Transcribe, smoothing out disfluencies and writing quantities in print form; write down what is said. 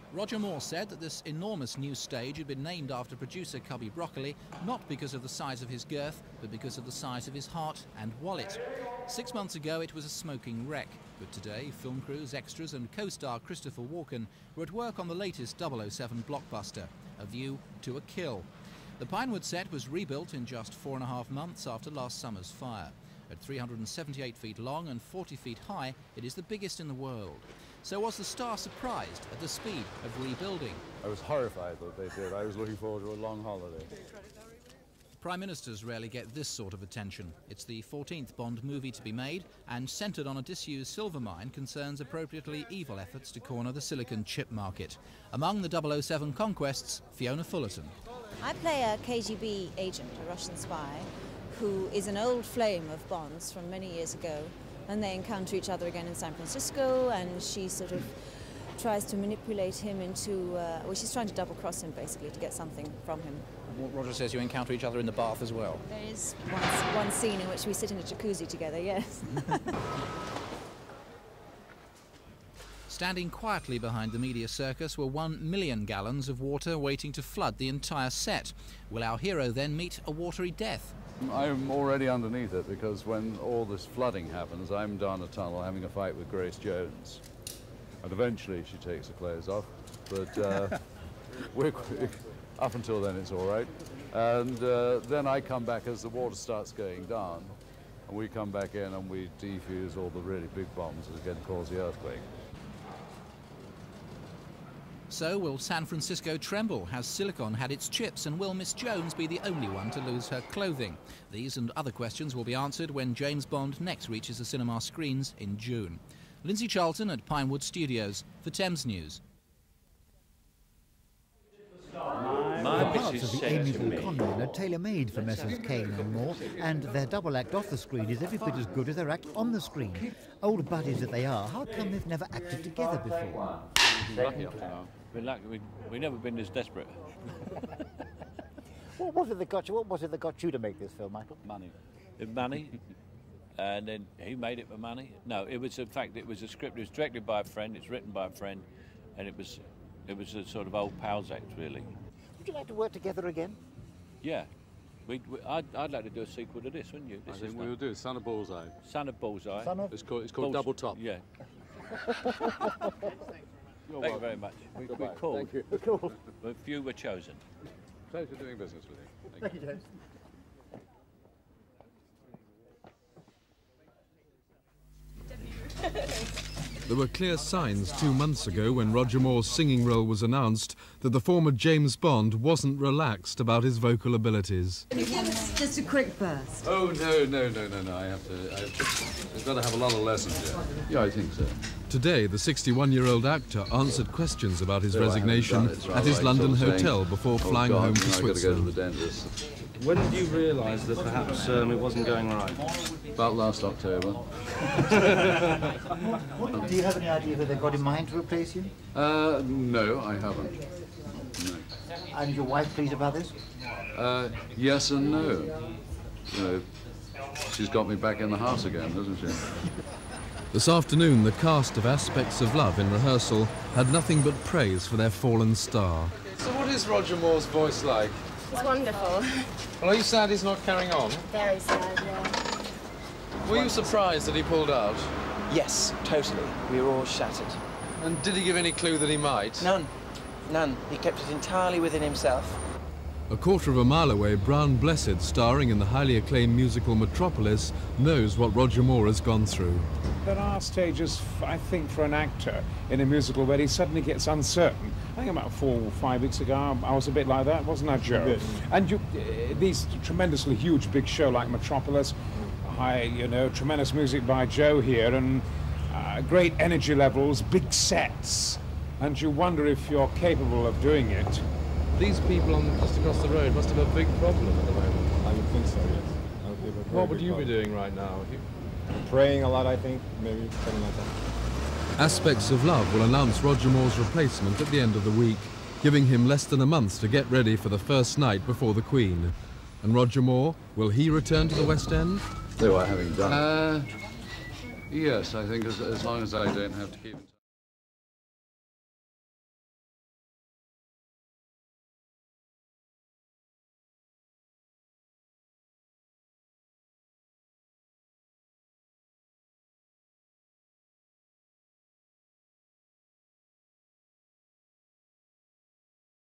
Roger Moore said that this enormous new stage had been named after producer Cubby Broccoli, not because of the size of his girth, but because of the size of his heart and wallet. 6 months ago it was a smoking wreck, but today film crews, extras and co-star Christopher Walken were at work on the latest 007 blockbuster, A View to a Kill. The Pinewood set was rebuilt in just 4.5 months after last summer's fire. At 378 feet long and 40 feet high, it is the biggest in the world. So was the star surprised at the speed of rebuilding? I was horrified that they did. I was looking forward to a long holiday. Prime Ministers rarely get this sort of attention. It's the 14th Bond movie to be made, and centred on a disused silver mine concerns appropriately evil efforts to corner the silicon chip market. Among the 007 conquests, Fiona Fullerton. I play a KGB agent, a Russian spy, who is an old flame of Bond's from many years ago. And they encounter each other again in San Francisco, and she sort of tries to manipulate him into, well, she's trying to double-cross him, basically, to get something from him. Roger says you encounter each other in the bath as well. There is one scene in which we sit in a jacuzzi together, yes. Standing quietly behind the media circus were 1 million gallons of water waiting to flood the entire set. Will our hero then meet a watery death? I'm already underneath it because when all this flooding happens, I'm down a tunnel having a fight with Grace Jones. And eventually she takes her clothes off, but up until then it's all right. And then I come back as the water starts going down, and we come back in and we defuse all the really big bombs that again cause the earthquake. So will San Francisco tremble? Has Silicon had its chips, and will Miss Jones be the only one to lose her clothing? These and other questions will be answered when James Bond next reaches the cinema screens in June. Lindsay Charlton at Pinewood Studios for Thames News. The parts of the amiable conman are tailor-made for Messrs Caine and Moore, and their double act off the screen is every bit as good as their act on the screen. Old buddies that they are, how come they've never acted together before? Lucky up to now. We're lucky. We've never been this desperate. What was it that got you to make this film, Michael? Money. Money. And then he made it for money. No, it was, in fact, it was a script. It was directed by a friend. It's written by a friend, and it was a sort of old pals act, really. Would you like to work together again? Yeah. I'd like to do a sequel to this, wouldn't you? I think we will do Son of Bullseye. Son of Bullseye. It's called Double Top. Yeah. Thank you very much. We're called. Thank you. We're cool. But few were chosen. Pleasure doing business with you. Thank you, James. There were clear signs 2 months ago when Roger Moore's singing role was announced that the former James Bond wasn't relaxed about his vocal abilities. Just a quick burst. Oh, no. I've got to have a lot of lessons here. Yeah, I think so. Today, the 61-year-old actor answered questions about his resignation at his London hotel before flying home to Switzerland. I've got to go to the dentist. When did you realise that perhaps it wasn't going right? About last October. Do you have any idea who they've got in mind to replace you? No, I haven't. No. And your wife pleased about this? Yes and no. You know, she's got me back in the house again, hasn't she? This afternoon, the cast of Aspects of Love in rehearsal had nothing but praise for their fallen star. So what is Roger Moore's voice like? It's wonderful. Well, are you sad he's not carrying on? Very sad, yeah. Were you surprised that he pulled out? Yes, totally. We were all shattered. And did he give any clue that he might? None. He kept it entirely within himself. A quarter of a mile away, Brown Blessed, starring in the highly acclaimed musical Metropolis, knows what Roger Moore has gone through. There are stages, I think, for an actor in a musical where he suddenly gets uncertain. I think about 4 or 5 weeks ago, I was a bit like that, wasn't I, Joe? Yes. And these tremendously huge, big show like Metropolis, tremendous music by Joe here, and great energy levels, big sets, and you wonder if you're capable of doing it. These people just across the road must have a big problem at the moment. I would think so, yes. What would you be doing right now? Praying a lot, I think, maybe something like that. Aspects of Love will announce Roger Moore's replacement at the end of the week, giving him less than a month to get ready for the first night before the Queen. And Roger Moore, will he return to the West End? They were having done. Yes, I think as long as I don't have to keep in touch.